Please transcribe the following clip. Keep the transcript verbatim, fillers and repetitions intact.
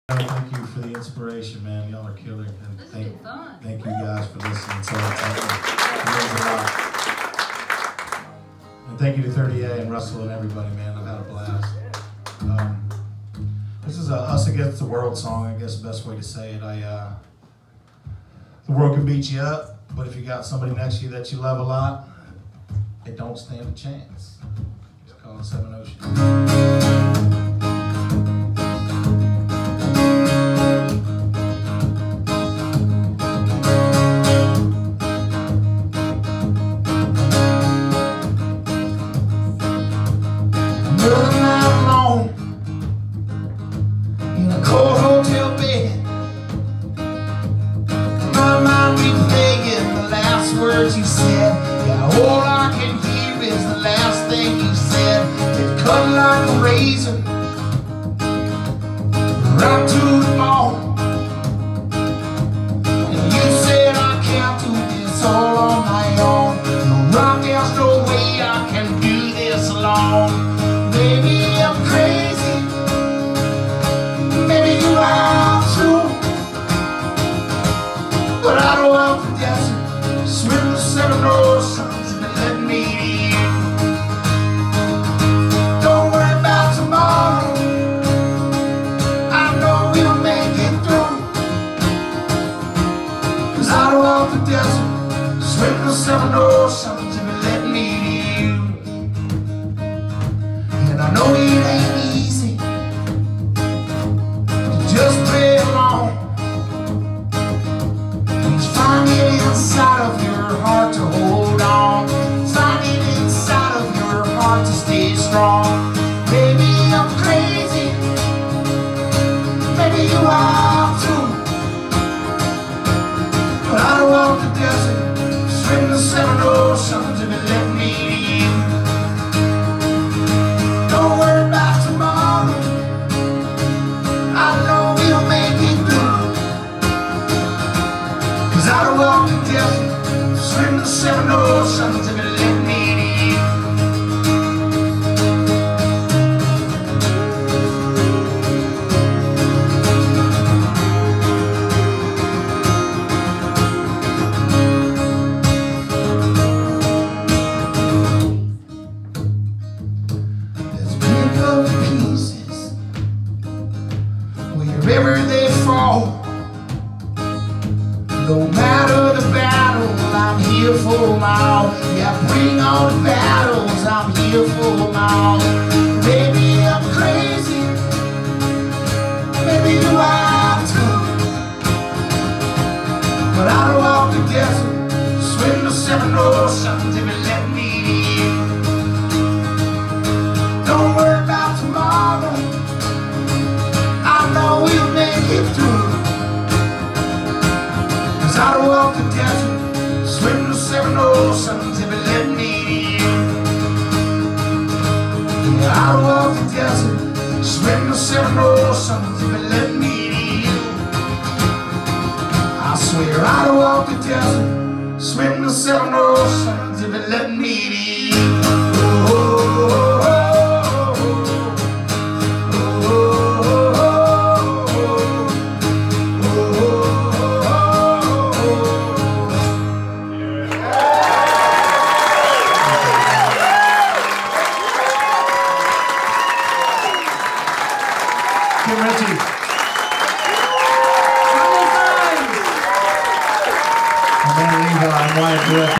Thank you for the inspiration, man. Y'all are killer. And this thank, has been fun. thank you guys for listening. So it means a lot. And thank you to thirty A and Russell and everybody, man. I've had a blast. Um, this is a us against the world song, I guess the best way to say it. I uh, the world can beat you up, but if you got somebody next to you that you love a lot, it don't stand a chance. It's called Seven Oceans. Another night alone in a cold hotel bed, my mind replaying the last words you said. Yeah, all I can hear is the last thing you said. It cut like a razor right to the bone, and you said I can't do this all on my own. No, right, there's no way I can do this alone. Maybe I'm crazy, maybe you are too, but I don't want the desert, swim the seven oceans and let me to you. Don't worry about tomorrow, I know we'll make it through, 'cause I don't want the desert, swim the seven oceans and let me to you. And I know it ain't easy to just play along. Please find it inside of your heart to hold on. Find it inside of your heart to stay strong. Maybe I'm crazy, maybe you are too, but I don't walk the desert, swim the seven oceans and let me to you. Don't worry about tomorrow, I know we'll make it through, 'cause I don't walk the desert, swim the seven oceans and let me to you. Let's pick up the pieces wherever they fall. No matter the battle, I'm here for them all. Yeah, bring on the battles, I'm here for them all. Maybe I'm crazy, maybe you are too, but I don't walk the desert, swim the seven oceans if it let me to you. Don't worry about tomorrow, I know we'll make it through, 'cause I don't walk the desert, swim the seven oceans if it let me to you. Yeah, I don't walk the desert, swim the seven oceans if it let me to you. I swear I don't walk the desert, swim the seven oceans if it let me to you. Oh, oh, oh, oh. Durrette. I'm Wyatt, Durrette.